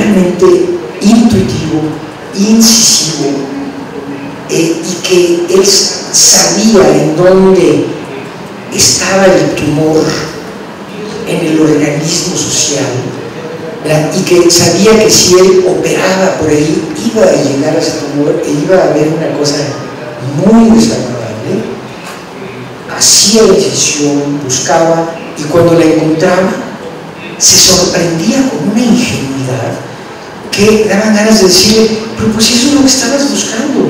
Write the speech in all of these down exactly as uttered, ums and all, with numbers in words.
realmente intuitivo, incisivo, eh, y que él sabía en dónde estaba el tumor en el organismo social, ¿verdad? Y que sabía que si él operaba por ahí iba a llegar a ese tumor e iba a haber una cosa muy desagradable. Hacía la decisión, buscaba, y cuando la encontraba se sorprendía con una ingenuidad que daban ganas de decirle, pero pues eso es lo que estabas buscando.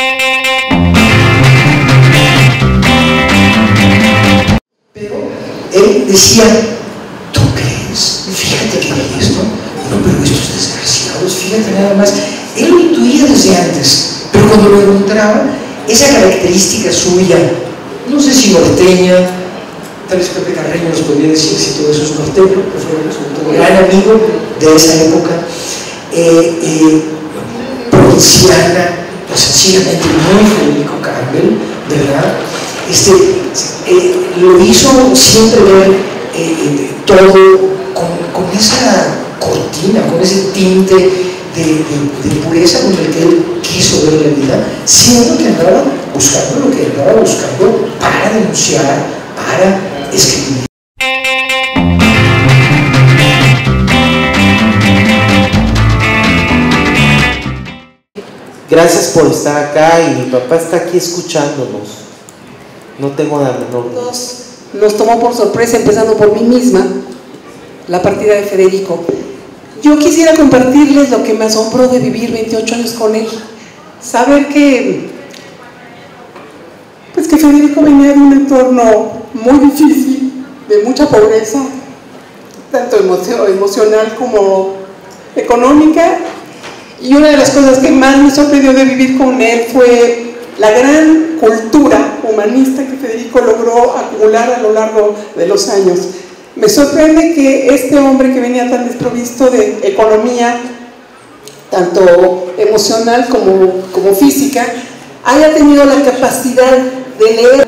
Pero él decía, ¿tú crees? Fíjate que hay esto. No, pero estos desgraciados, fíjate nada más. Él lo intuía desde antes, pero cuando lo encontraba, esa característica suya, no sé si norteña, tal vez Pepe Carreño nos podría decir si todo eso es norteño, que fue un gran amigo de esa época, eh, eh, provinciana, pues sencillamente muy Federico Campbell, ¿verdad? Este, eh, lo hizo siempre ver eh, eh, todo con, con esa cortina, con ese tinte de, de, de pureza con el que él quiso ver la vida, siendo que andaba buscando lo que andaba buscando para denunciar, para escribir. Gracias por estar acá y mi papá está aquí escuchándonos. No tengo la menor duda. Nos, nos tomó por sorpresa, empezando por mí misma, la partida de Federico. Yo quisiera compartirles lo que me asombró de vivir veintiocho años con él. Saber que, pues que Federico venía de un entorno muy difícil, de mucha pobreza, tanto emo- emocional como económica. Y una de las cosas que más me sorprendió de vivir con él fue la gran cultura humanista que Federico logró acumular a lo largo de los años. Me sorprende que este hombre que venía tan desprovisto de economía, tanto emocional como, como física, haya tenido la capacidad de leer.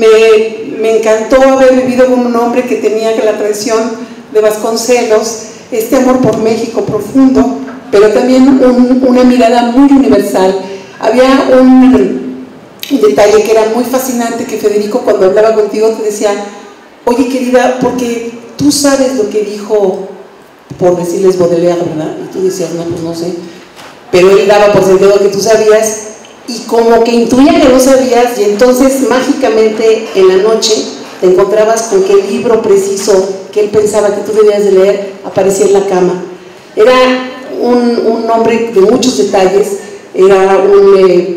Me, me encantó haber vivido con un hombre que tenía la tradición de Vasconcelos, este amor por México profundo, pero también un, una mirada muy universal. Había un, un detalle que era muy fascinante, que Federico cuando hablaba contigo te decía, oye querida, porque tú sabes lo que dijo, por decirles Baudelaire, ¿verdad? Y tú decías, no, pues no sé, pero él daba por sentado que tú sabías, y como que intuía que no sabías, y entonces mágicamente en la noche te encontrabas con que el libro preciso que él pensaba que tú debías de leer aparecía en la cama. Era un, un hombre de muchos detalles, era un, eh,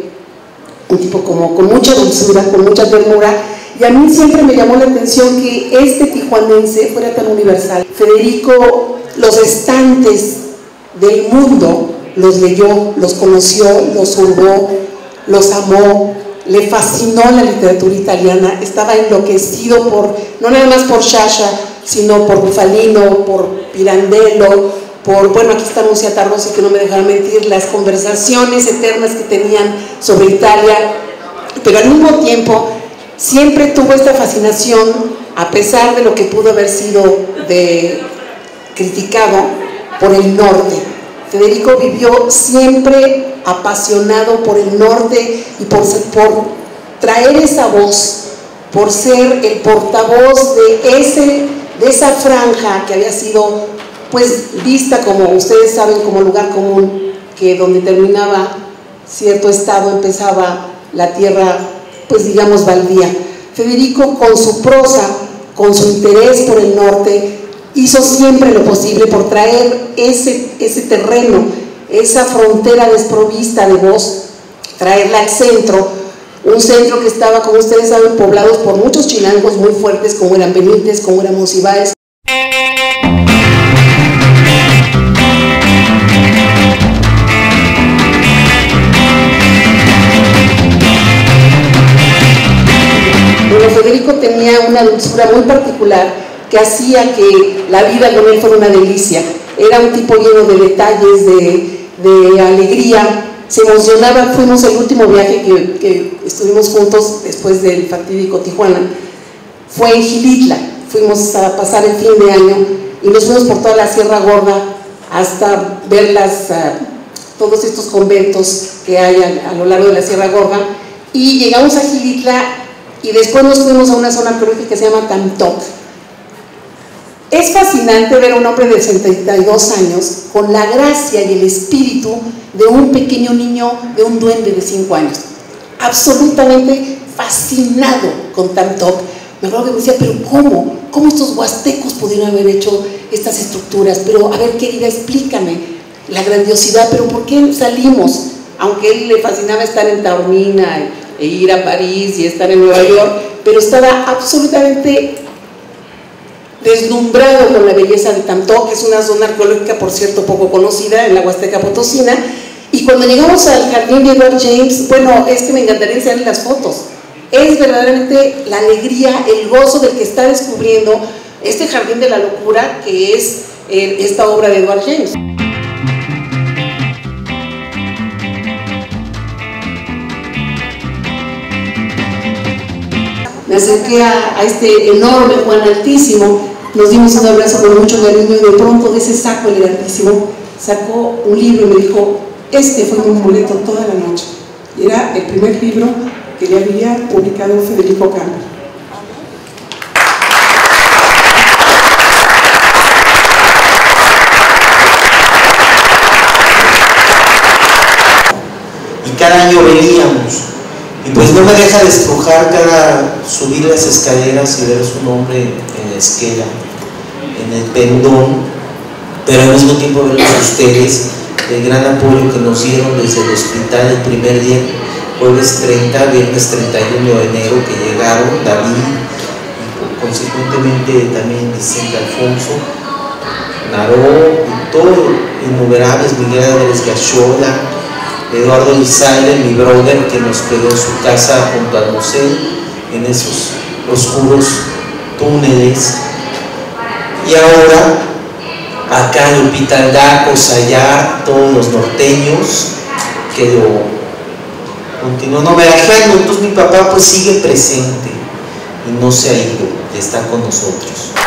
un tipo como con mucha dulzura, con mucha ternura, y a mí siempre me llamó la atención que este tijuanense fuera tan universal. Federico, los estantes del mundo los leyó, los conoció, los hurgó, los amó, le fascinó la literatura italiana, estaba enloquecido por, no nada más por Sciascia, sino por Bufalino, por Pirandello, por, bueno, aquí está Nunziata Rossi, que no me dejará mentir, las conversaciones eternas que tenían sobre Italia, pero al mismo tiempo siempre tuvo esta fascinación, a pesar de lo que pudo haber sido de, criticado, por el norte. Federico vivió siempre apasionado por el norte y por, por traer esa voz, por ser el portavoz de, ese, de esa franja que había sido pues vista, como ustedes saben, como lugar común, que donde terminaba cierto estado empezaba la tierra, pues digamos, baldía. Federico, con su prosa, con su interés por el norte, hizo siempre lo posible por traer ese, ese terreno, esa frontera desprovista de voz, traerla al centro, un centro que estaba, como ustedes saben, poblados por muchos chilangos muy fuertes, como eran Benítez, como eran Monsiváis. Pero Federico tenía una dulzura muy particular que hacía que la vida con él fuera una delicia. Era un tipo lleno de detalles, de, de alegría, se emocionaba. Fuimos el último viaje que, que estuvimos juntos después del fatídico Tijuana, fue en Gilitla. Fuimos a pasar el fin de año y nos fuimos por toda la Sierra Gorda hasta ver las, uh, todos estos conventos que hay a, a lo largo de la Sierra Gorda, y llegamos a Xilitla y después nos fuimos a una zona arqueológica que se llama Tamtoc. Es fascinante ver a un hombre de sesenta y dos años con la gracia y el espíritu de un pequeño niño, de un duende de cinco años, absolutamente fascinado con Tamtoc. Me acuerdo que me decía, pero ¿cómo? ¿Cómo estos huastecos pudieron haber hecho estas estructuras? Pero a ver, querida, explícame la grandiosidad, pero ¿por qué salimos? Aunque a él le fascinaba estar en Taormina e ir a París y estar en Nueva York, pero estaba absolutamente deslumbrado con la belleza de Tamtoc, que es una zona arqueológica, por cierto, poco conocida en la Huasteca Potosina. Y cuando llegamos al jardín de Edward James, bueno, es que me encantaría enseñarles las fotos. Es verdaderamente la alegría, el gozo del que está descubriendo este jardín de la locura, que es eh, esta obra de Edward James. Me acerqué a, a este enorme Juan Altísimo, nos dimos un abrazo con mucho cariño y de pronto de ese saco elegantísimo sacó un libro y me dijo, este fue mi amuleto toda la noche. Y era el primer libro que le había publicado Federico Campbell. Y cada año veníamos. Y pues no me deja de estrujar cada subir las escaleras y ver su nombre en la esquela, en el pendón, pero al mismo tiempo verlos a ustedes, el gran apoyo que nos dieron desde el hospital el primer día, jueves treinta, viernes treinta y uno de enero, que llegaron David y consecuentemente también Vicente Alfonso, Naró y todos innumerables, Miguel Álvarez Gachola, Eduardo Lizaire, mi brother, que nos quedó en su casa junto al museo, en esos oscuros túneles. Y ahora, acá en Upitaldaco, Sayar, todos los norteños, que lo continúan homenajeando. Entonces mi papá pues sigue presente y no se ha ido, está con nosotros.